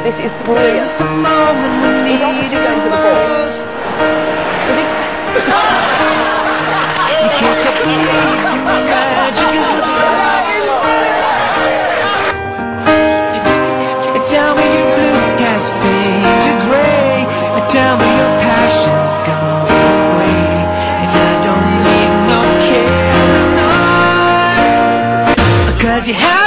this is brilliant. He's obviously going for the ball. Tell me your blue skies fade to gray. Tell me your passion's gone away, and I don't need no care, no. 'Cause you have